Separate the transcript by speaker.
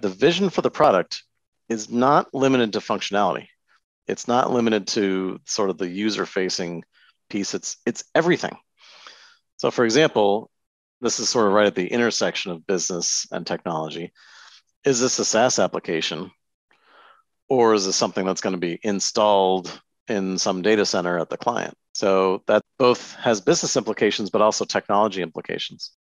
Speaker 1: the vision for the product is not limited to functionality. It's not limited to sort of the user-facing piece. It's everything. So for example, this is sort of right at the intersection of business and technology. Is this a SaaS application, or is this something that's going to be installed in some data center at the client? So that both has business implications, but also technology implications.